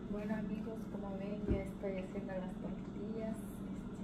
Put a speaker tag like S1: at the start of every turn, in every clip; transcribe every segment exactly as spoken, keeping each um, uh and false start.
S1: Bueno amigos, como ven ya estoy haciendo las tortillas. Este,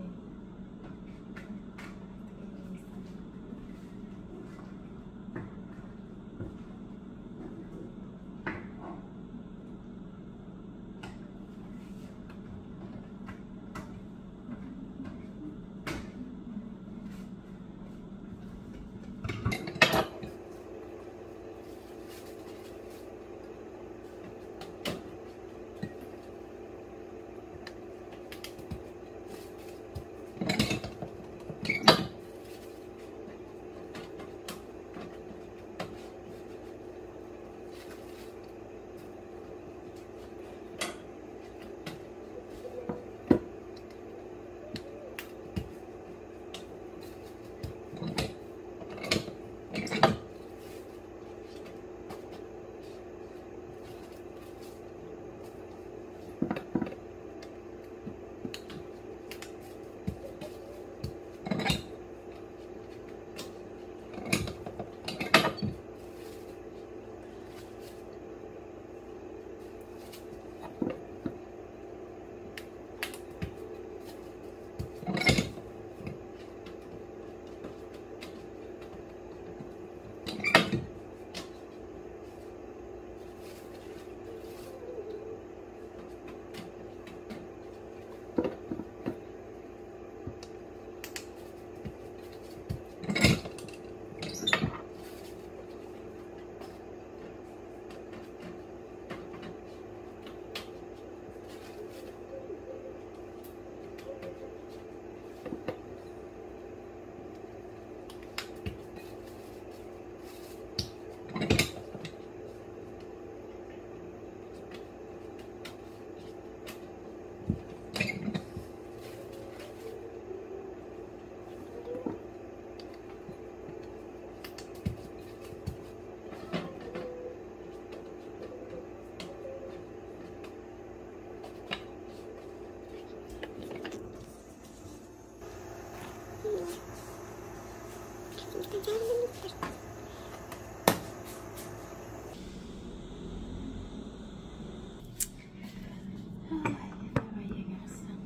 S1: ay, ya va a llegar Sam.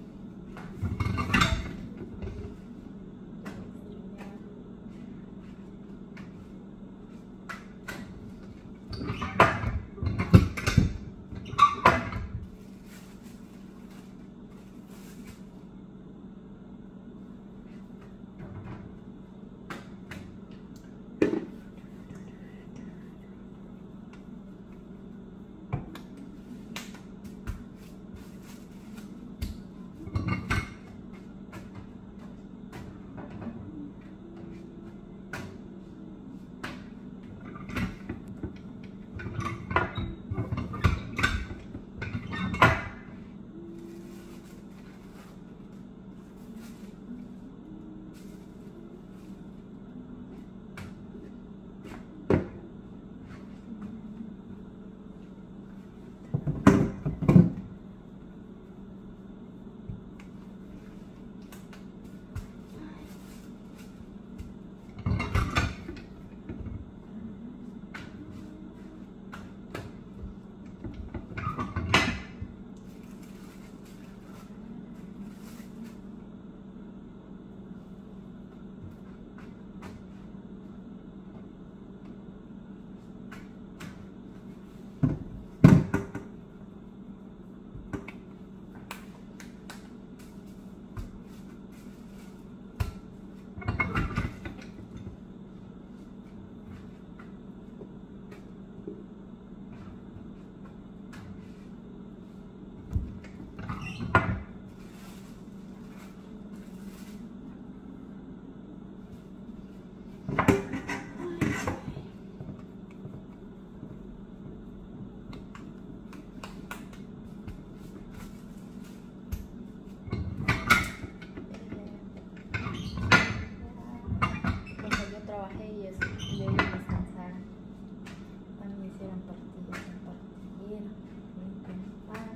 S1: Cuando yo trabajé y eso, debí descansar. También me hicieron tortillas en tortillera, limpian pan.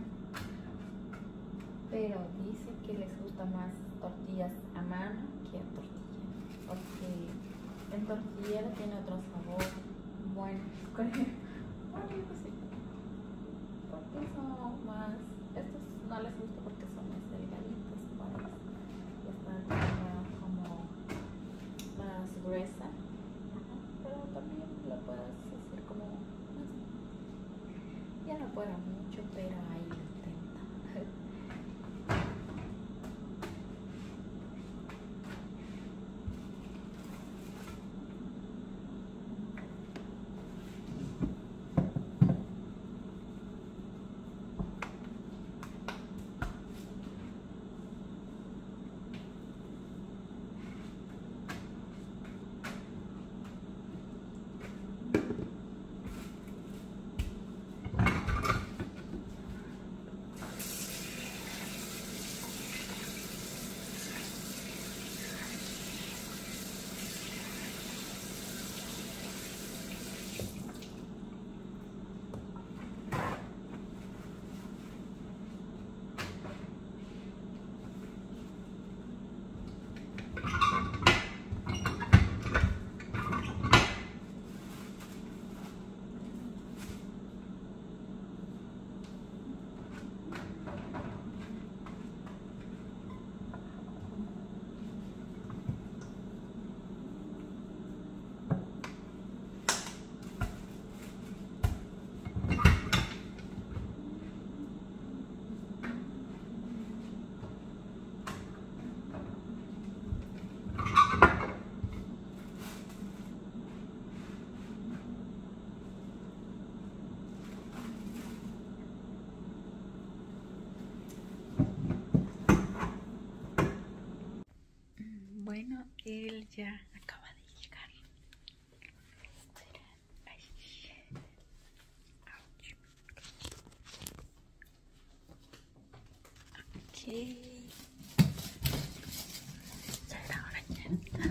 S1: Pero dicen que les gusta más tortillas a mano que a tortilla, porque en tortillera tiene otro sabor. Bueno, bueno, yo no sé, porque son más que no fuera mucho, pero ahí lo intenta. Bueno, él ya acaba de llegar. Espera. Ay. Ouch. Ok. Ya era hora ya.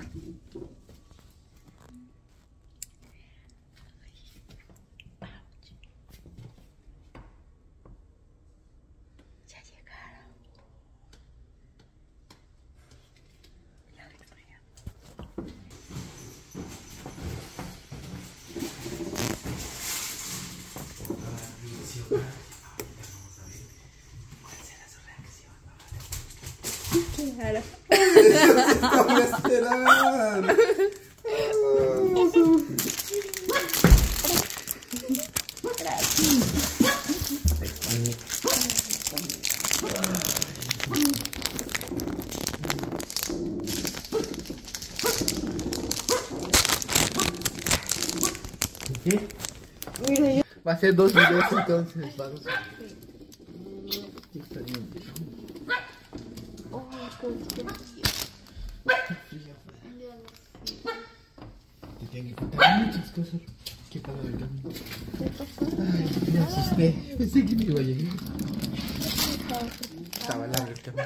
S1: Ouch. Ya llegaron. Ya llegaron. Claro.
S2: Estaba esperando. ¿Qué? Va a ser dos videos entonces, vamos. Está bien. Te tengo que contar muchas cosas. ¿Qué pasa en el camino? Ay, me asusté. Pensé que me iba a llegar. Estaba largo el camino.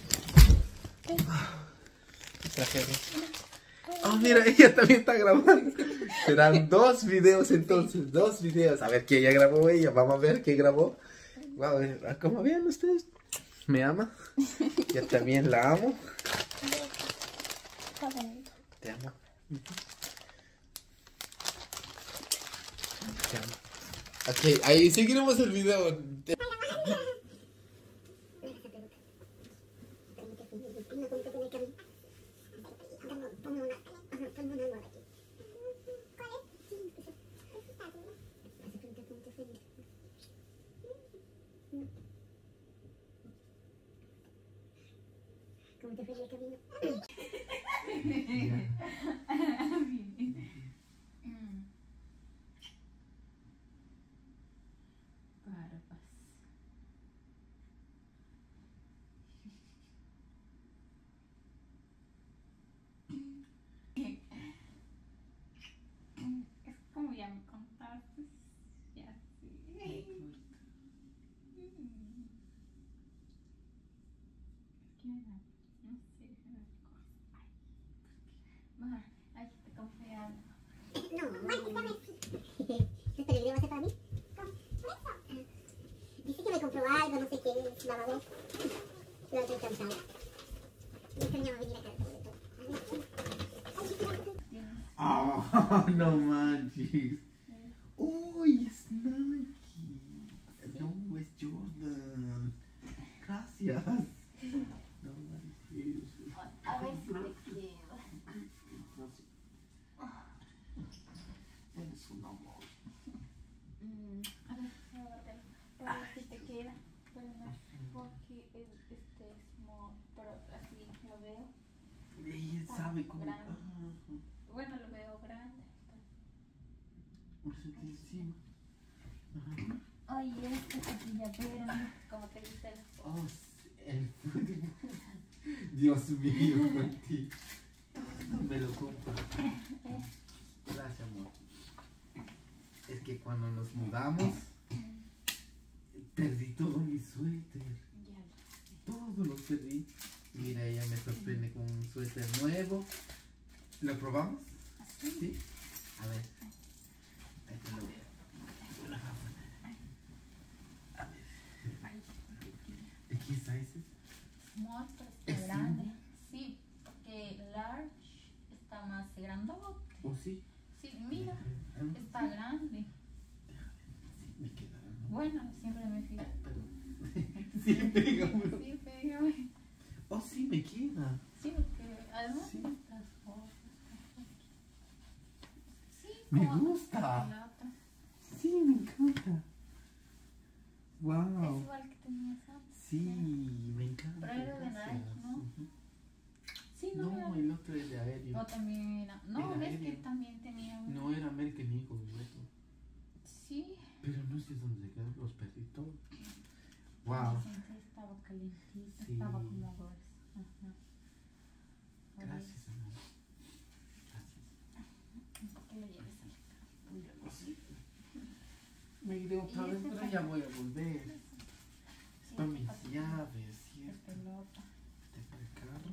S2: Tragedia. Oh, mira, ella también está grabando. Serán dos videos entonces, dos videos. A ver qué ella grabó ella. Vamos a ver qué grabó. Vamos a ver, como vean ustedes. Me ama. Yo también la amo. Te amo. Te amo. Ok, ahí seguiremos el video.
S3: ¿Cómo te fue el camino?
S1: Barbas. Es como ya me contaste. Ya sí. ¿Qué era? No sé, era cosa. Ay, ay, te compré algo.
S3: No, bueno, ¿este video va a ser para mí? Por eso. Dice que me compró algo, no sé qué, la va a ver. Pero estoy cansada. Me extrañaba venir acá.
S2: Oh, no manches. Uy, es Nike. No, es Jordan. Gracias. No manches.
S1: A ver si te queda.
S2: Eres un amor.
S1: Mm, a ver, a ver.
S2: sabe cómo.
S1: Grande.
S2: Ajá.
S1: Bueno, lo veo grande.
S2: Por eso que encima. Ajá.
S1: Ay, este cepilla verde. Como te gusta el
S2: Oh, sí, el Dios mío, Martí. Me lo compro. Gracias, amor. Es que cuando nos mudamos, perdí todo mi suéter.
S1: Ya.
S2: Todo lo perdí. Mira, ella me sorprende con un suéter nuevo. ¿Lo probamos?
S1: ¿Así?
S2: Sí. A ver. Ahí te lo voy a... A ver.
S1: Ay,
S2: ¿De qué size es?
S1: small, pero
S2: ¿Es
S1: está grande. Sí, porque large está más grandote.
S2: ¿O sí?
S1: Sí, mira,
S2: Ah,
S1: está grande.
S2: sí, me queda. ¿No?
S1: Bueno, siempre me fijo.
S2: Pero... sí, pega.
S1: Sí, pégame.
S2: Oh, sí, me queda.
S1: Sí, porque además
S2: Sí.
S1: estas cosas. Sí,
S2: Me
S1: como
S2: gusta.
S1: la otra.
S2: Sí, me encanta.
S1: Es
S2: Wow.
S1: igual que tenías antes.
S2: Sí, me encanta.
S1: Pero era de
S2: gracias.
S1: Nike, ¿no?
S2: Ujú.
S1: Sí, no,
S2: No,
S1: era.
S2: el otro es de aéreo.
S1: No, también era. No,
S2: Era
S1: ves que
S2: aéreo.
S1: también tenía un.
S2: No era American Eagle, el otro.
S1: Sí.
S2: Pero no sé dónde se quedaron los perritos. Wow.
S1: Dicen que estaba calientita,
S2: Sí.
S1: estaba como gruesa. Ajá.
S2: Gracias, amor. Gracias.
S1: ¿Por qué lo lleves ahí?
S2: Ya no sé. Me iré otra
S1: Y
S2: vez,
S1: este
S2: pero
S1: también.
S2: ya voy a volver. Es
S1: Sí,
S2: para
S1: este
S2: mis
S1: para-
S2: llaves,
S1: de
S2: ¿cierto?
S1: pelota.
S2: Este para el carro.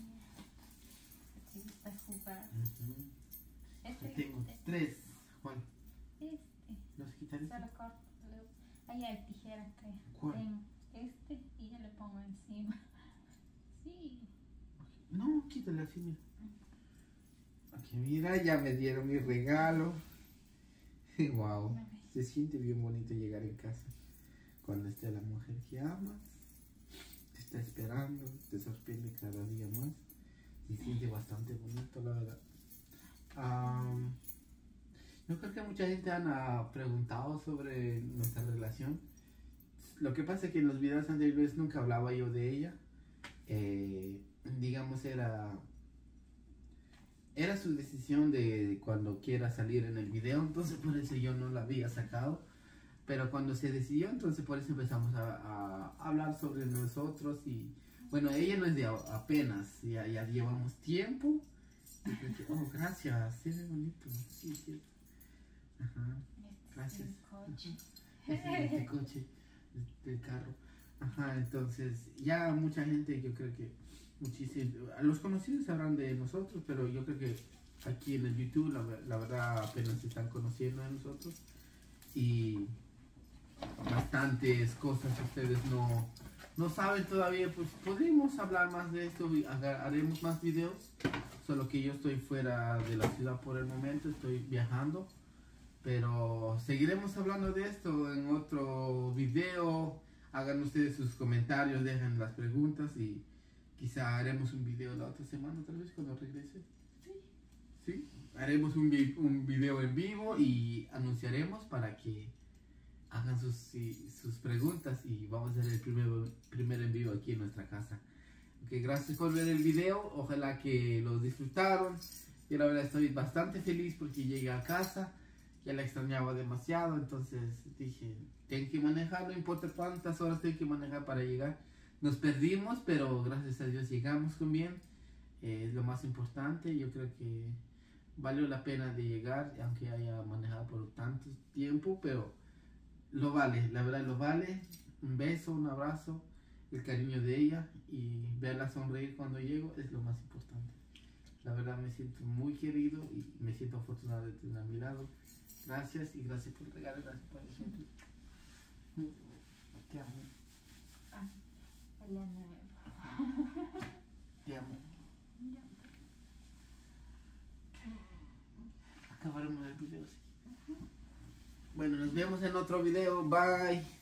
S1: Sí, gusta jugar.
S2: Ujú.
S1: Este,
S2: Yo tengo
S1: este,
S2: tres. ¿Cuál?
S1: este.
S2: ¿Los quitaré?
S1: Solo corto. le- Ahí hay tijera, creo.
S2: ¿Cuál?
S1: Tengo este y yo le pongo encima. Sí.
S2: No, quítale así, mira. Aquí, mira, ya me dieron mi regalo. Wow. Se siente bien bonito llegar en casa cuando esté la mujer que amas. Te está esperando, te sorprende cada día más. Y siente bastante bonito, la verdad. Am, yo creo que mucha gente han ah, preguntado sobre nuestra relación. Lo que pasa es que en los videos anteriores nunca hablaba yo de ella. Eh, digamos, era era su decisión de cuando quiera salir en el video, entonces por eso yo no la había sacado. Pero cuando se decidió, entonces por eso empezamos a, a hablar sobre nosotros. Y bueno, ella no es de a- apenas, ya, ya llevamos tiempo. Y creo que, oh, gracias, se ve bonito. Sí, sí. Ajá.
S1: Este
S2: Gracias.
S1: es el coche.
S2: Ese es este coche, del carro. Ajá, entonces ya mucha gente, yo creo que muchísimos, los conocidos sabrán de nosotros, pero yo creo que aquí en el YouTube la, ver- la verdad apenas se están conociendo de nosotros y bastantes cosas que ustedes no, no saben todavía. Pues podremos hablar más de esto y haga- haremos más videos, solo que yo estoy fuera de la ciudad por el momento, estoy viajando. Pero seguiremos hablando de esto en otro video. Hagan ustedes sus comentarios, dejen las preguntas y quizá haremos un video la otra semana, tal vez cuando regrese.
S1: Sí.
S2: Sí, haremos un, vi- un video en vivo y anunciaremos para que hagan sus, sí, sus preguntas y vamos a hacer el primer, primer en vivo aquí en nuestra casa. Ok, gracias por ver el video, ojalá que lo disfrutaron. Yo la verdad estoy bastante feliz porque llegué a casa. Ya la extrañaba demasiado, entonces dije, tengo que manejar, no importa cuántas horas tengo que manejar para llegar. Nos perdimos, pero gracias a Dios llegamos con bien, eh, es lo más importante. Yo creo que valió la pena de llegar, aunque haya manejado por tanto tiempo, pero lo vale, la verdad lo vale. Un beso, un abrazo, el cariño de ella y verla sonreír cuando llego es lo más importante. La verdad me siento muy querido y me siento afortunado de tener a mi lado. Gracias y gracias por el regalo, gracias por el siempre. Te amo,
S1: Ah, el nuevo.
S2: te amo. Acabaremos el video así. Bueno, nos vemos en otro video. Bye.